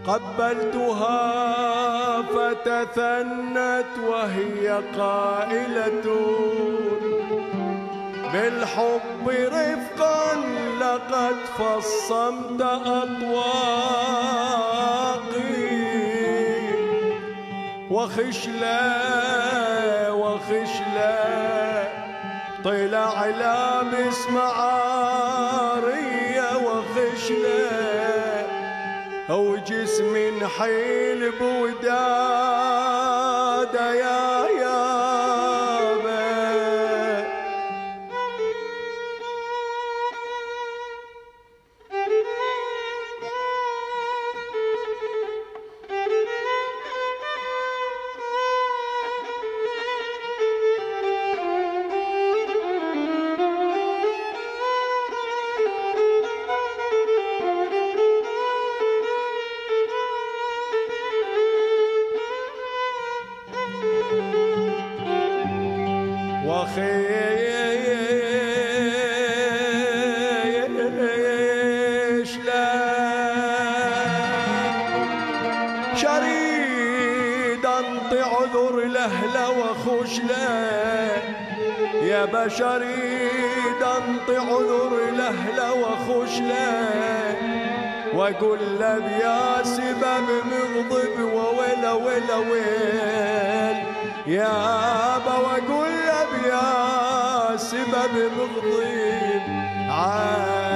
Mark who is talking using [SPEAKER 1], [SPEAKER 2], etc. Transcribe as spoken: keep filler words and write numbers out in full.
[SPEAKER 1] قبلتها فتثنت وهي قائلة بالحب رفقا لقد فصمت أطواقي وخشلة وخشلة طلع لابس معارية وخشلة وجسم حيل بوداد يا يابا وخيش لا شريد انطي عذر لهلا وخش لا يا بشريد انطي عذر لهلا وخش لا واقول له بيا سبب مغضب وويلا ويلا ويل يابا واقول له بيا سبب مغضب